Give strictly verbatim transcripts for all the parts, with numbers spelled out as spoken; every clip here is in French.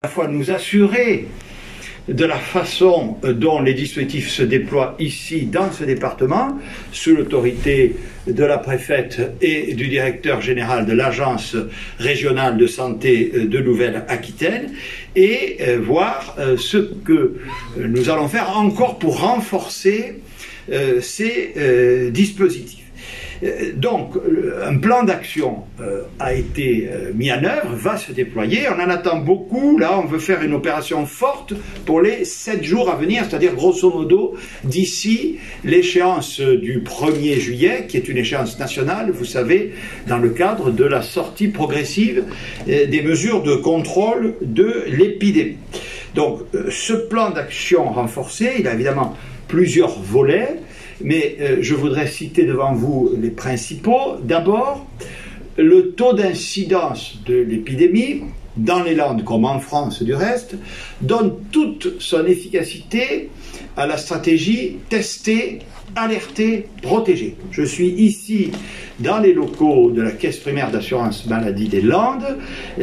à la fois nous assurer de la façon dont les dispositifs se déploient ici dans ce département, sous l'autorité de la préfète et du directeur général de l'Agence régionale de santé de Nouvelle-Aquitaine, et euh, voir euh, ce que nous allons faire encore pour renforcer euh, ces euh, dispositifs. Donc, un plan d'action euh, a été euh, mis en œuvre, va se déployer. On en attend beaucoup. Là, on veut faire une opération forte pour les sept jours à venir, c'est-à-dire grosso modo d'ici l'échéance du premier juillet, qui est une échéance nationale, vous savez, dans le cadre de la sortie progressive euh, des mesures de contrôle de l'épidémie. Donc, euh, ce plan d'action renforcé, il a évidemment plusieurs volets. Mais euh, je voudrais citer devant vous les principaux. D'abord, le taux d'incidence de l'épidémie, dans les Landes comme en France du reste, donne toute son efficacité à la stratégie tester, alerter, protéger. Je suis ici dans les locaux de la Caisse primaire d'assurance maladie des Landes.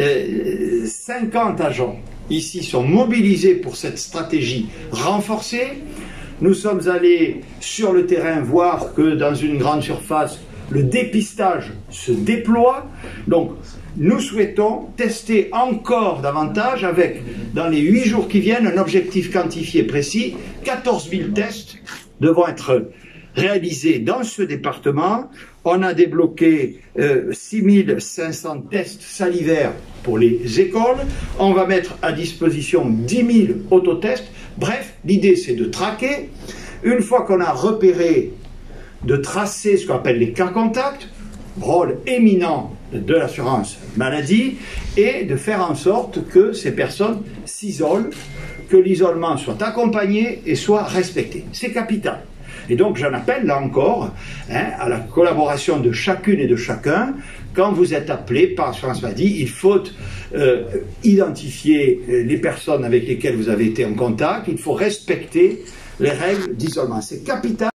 Euh, cinquante agents ici sont mobilisés pour cette stratégie renforcée. Nous sommes allés sur le terrain voir que dans une grande surface, le dépistage se déploie. Donc, nous souhaitons tester encore davantage avec, dans les huit jours qui viennent, un objectif quantifié précis. quatorze mille tests devront être réalisés dans ce département. On a débloqué euh, six mille cinq cents tests salivaires pour les écoles. On va mettre à disposition dix mille autotests. Bref, l'idée c'est de traquer. Une fois qu'on a repéré, de tracer ce qu'on appelle les cas contacts, rôle éminent de l'assurance maladie, et de faire en sorte que ces personnes s'isolent, que l'isolement soit accompagné et soit respecté. C'est capital. Et donc j'en appelle là encore hein, à la collaboration de chacune et de chacun. Quand vous êtes appelé par l'assurance maladie, il faut euh, identifier les personnes avec lesquelles vous avez été en contact, il faut respecter les règles d'isolement. C'est capital.